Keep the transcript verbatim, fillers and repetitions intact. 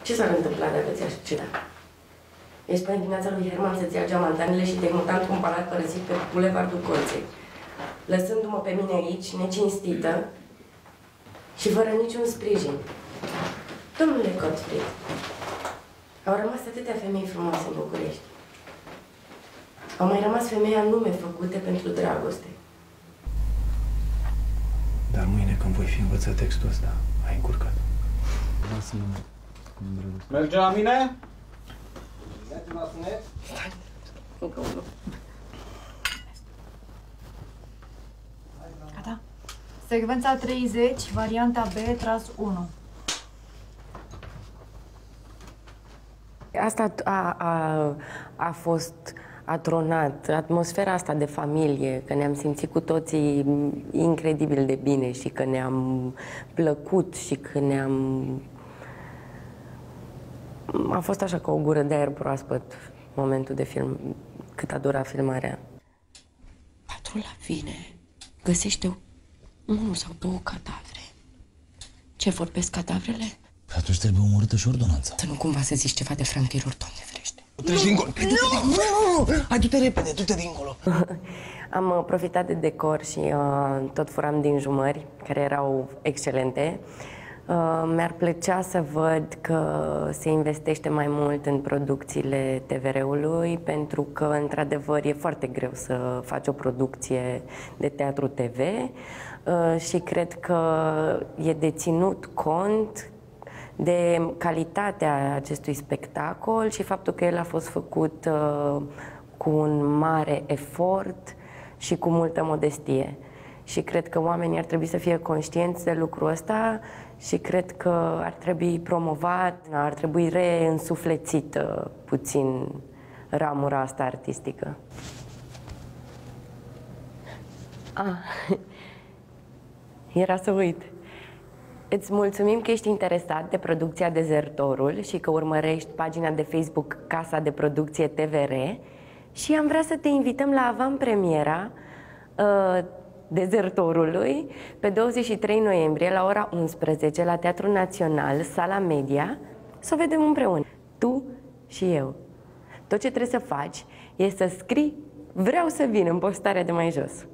Ce s-ar întâmpla dacă ți-aș ceda? Ești pe dimineața lui Herman să-ți ia geamantanele și te-ai mutat într-un palat părăsit pe bulevardul Colței, lăsându-mă pe mine aici, necinstită și fără niciun sprijin. Domnule Gottfried, au rămas atâtea femei frumoase în București. Au mai rămas femei anume făcute pentru dragoste. Dar mâine, când voi fi învățat textul ăsta, ai încurcat. Merge la mine? Merge la sunet? Stai, încă unul. Gata? Secvența treizeci, varianta B, tras unu. Asta a, a, a fost atronat, atmosfera asta de familie, că ne-am simțit cu toții incredibil de bine și că ne-am plăcut și că ne-am... A fost așa ca o gură de aer proaspăt momentul de film, cât a durat filmarea. Patrula vine, găsește unul sau două cadavre. Ce vorbesc cadavrele? Atunci trebuie omorâtă și ordonanța. Să nu cumva să zici ceva de franchiruri, Doamne ferește. Treci dincolo! Hai, du-te dincolo! Hai, du-te repede, du-te dincolo! Am uh, profitat de decor și uh, tot furam din jumări, care erau excelente. Uh, mi-ar plăcea să văd că se investește mai mult în producțiile T V R-ului, pentru că, într-adevăr, e foarte greu să faci o producție de teatru T V uh, și cred că e de ținut cont de calitatea acestui spectacol și faptul că el a fost făcut uh, cu un mare efort și cu multă modestie. Și cred că oamenii ar trebui să fie conștienți de lucrul ăsta și cred că ar trebui promovat, ar trebui reînsuflețită puțin ramura asta artistică. Ah, era să uit. Îți mulțumim că ești interesat de producția Dezertorul și că urmărești pagina de Facebook Casa de Producție T V R și am vrea să te invităm la avantpremiera uh, Dezertorului pe douăzeci și trei noiembrie la ora unsprezece la Teatrul Național, Sala Media, să o vedem împreună, tu și eu. Tot ce trebuie să faci e să scrii "Vreau să vin" în postarea de mai jos.